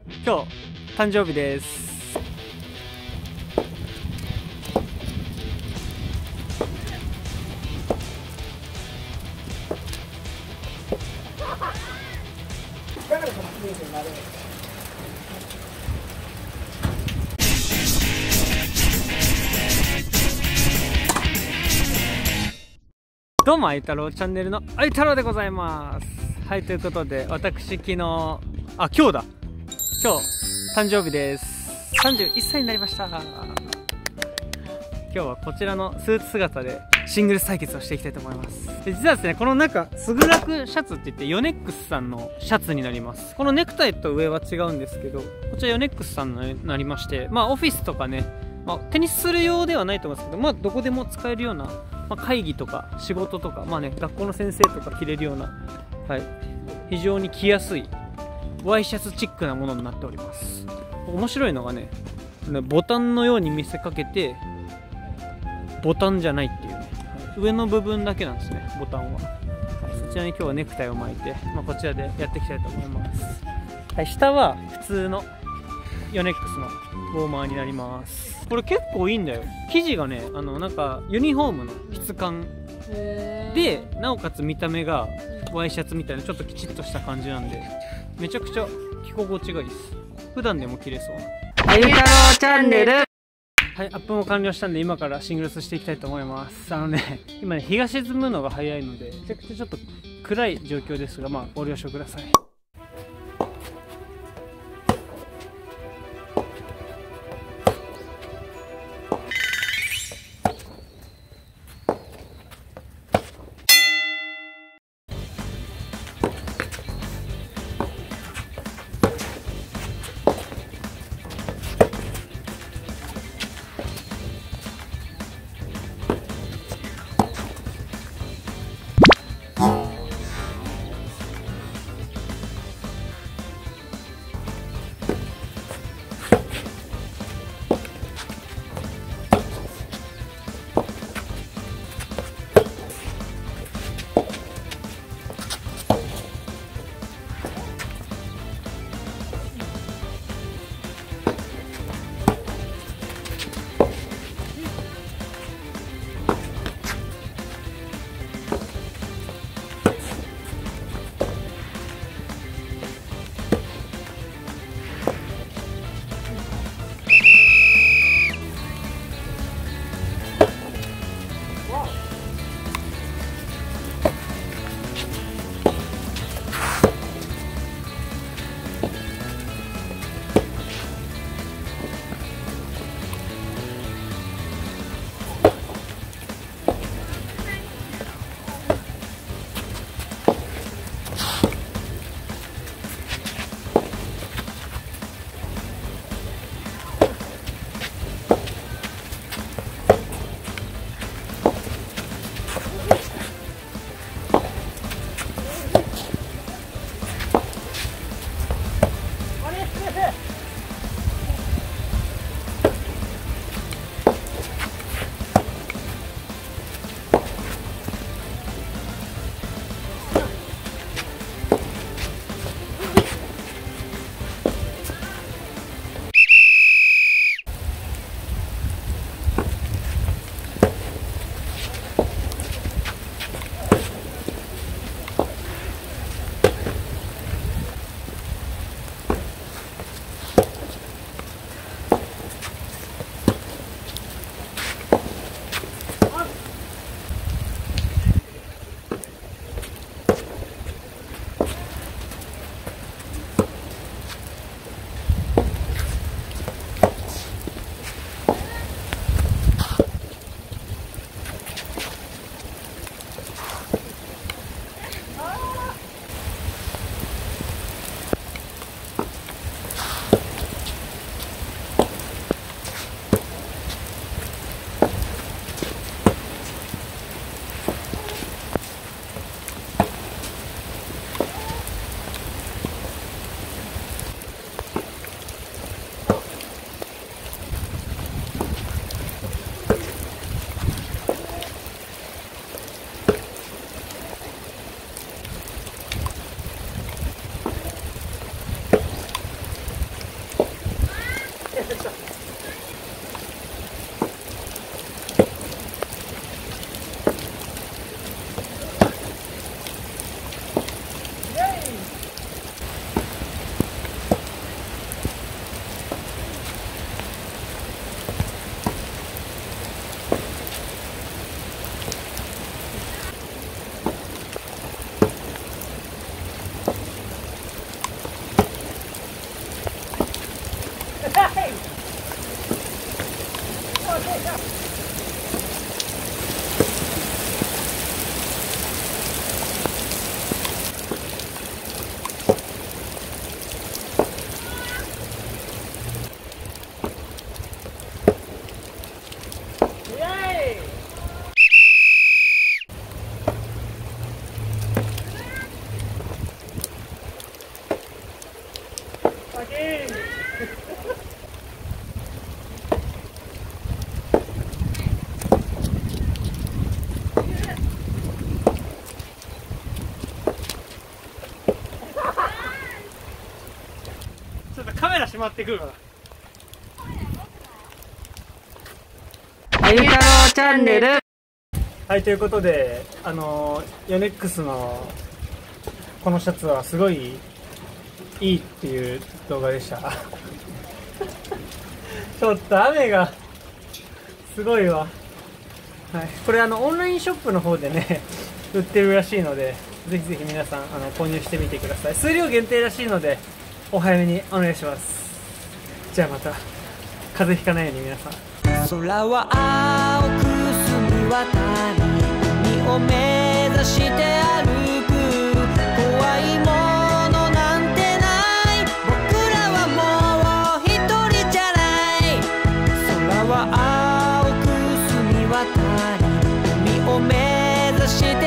今日誕生日です。どうも、あいたろうチャンネルのあいたろうでございます。はい、ということで、私昨日、今日だ。今日、誕生日です。31歳になりました。今日はこちらのスーツ姿でシングルス対決をしていきたいと思います。で、実はですね、この中、スグラクシャツって言ってヨネックスさんのシャツになります。このネクタイと上は違うんですけど、こちらヨネックスさんになりまして、オフィスとかね、テニスする用ではないと思うんですけど、どこでも使えるような、会議とか仕事とか、学校の先生とか着れるような、非常に着やすいワイシャツチックなものになっております。面白いのがね、ボタンのように見せかけてボタンじゃないっていうね、上の部分だけなんですね、ボタンは。そちらに今日はネクタイを巻いて、こちらでやっていきたいと思います。下は普通のヨネックスのウォーマーになります。これ結構いいんだよ。生地がね、なんかユニフォームの質感で、なおかつ見た目がワイシャツみたいなちょっときちっとした感じなんで、めちゃくちゃ着心地がいいです。普段でも着れそうな。あゆたろうチャンネル。はい、アップも完了したんで、今からシングルスしていきたいと思います。今ね、日が沈むのが早いので、めちゃくちゃちょっと暗い状況ですが、ご了承ください。 ちょっとカメラしまってくるから。あゆ太郎チャンネル。はい、ということで、ヨネックスのこのシャツはすごいいいっていう動画でした。ちょっと雨がすごいわ。はい、これオンラインショップの方でね売ってるらしいので、ぜひぜひ皆さん購入してみてください。数量限定らしいのでお早めにお願いします。じゃあまた風邪ひかないように皆さん。 空は青く澄み渡り海を目指して歩く。怖いものなんてない、僕らはもう一人じゃない。空は青く澄み渡り海を目指して